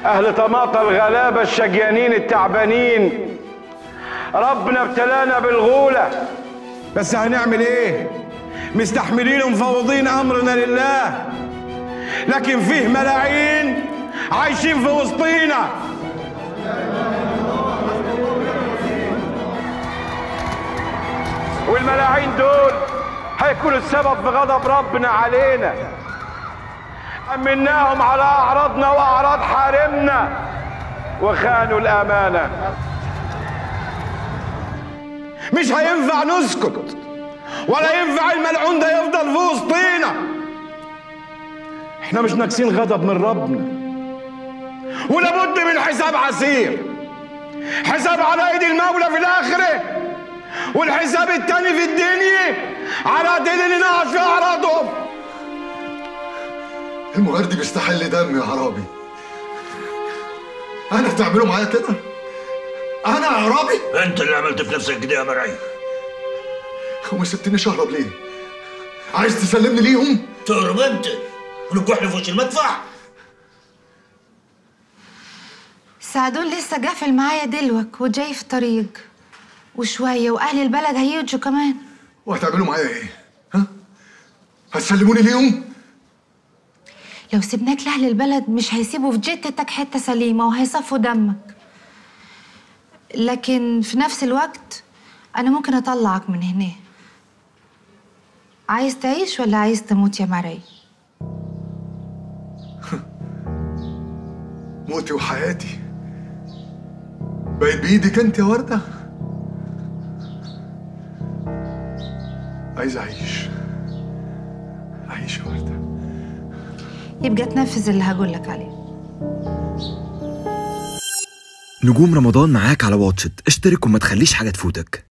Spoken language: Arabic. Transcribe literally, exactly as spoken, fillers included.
أهل طماطة الغلابة الشجيانين التعبانين، ربنا ابتلانا بالغولة، بس هنعمل ايه؟ مستحملين ومفوضين أمرنا لله، لكن فيه ملاعين عايشين في وسطينا. والملاعين دول هيكونوا السبب في غضب ربنا علينا. أمناهم على أعراضنا وأعراض حارمنا وخانوا الأمانة. مش هينفع نسكت، ولا ينفع الملعون ده يفضل في وسطينا. احنا مش ناقصين غضب من ربنا، ولابد من حساب عسير، حساب على ايدي المولى في الاخره، والحساب التاني في الدنيا على ايدين اللي نقص في اعراضهم. المغردي بيستحل دم يا عرابي. انا تعملوا معايا كده؟ انا يا عرابي؟ انت اللي عملت في نفسك كده يا مرعي. وما سبتنيش اهرب ليه؟ عايز تسلمني ليهم؟ تهرب انت ونكحل في وش المدفع؟ سعدون لسه قافل معايا دلوك وجاي في طريق، وشويه واهل البلد هيجوا كمان. وهتعملوا معايا ايه؟ ها؟ هتسلموني ليهم؟ لو سيبناك لاهل البلد مش هيسيبوا في جتتك حته سليمه وهيصفوا دمك، لكن في نفس الوقت انا ممكن اطلعك من هنا. عايز تعيش ولا عايز تموت يا مرعي؟ موتي وحياتي بقت بايدك انت يا ورده. عايز اعيش، اعيش يا ورده. يبقى تنفذ اللي هقولك عليه. نجوم رمضان معاك على واتشت، اشترك وما تخليش حاجة تفوتك.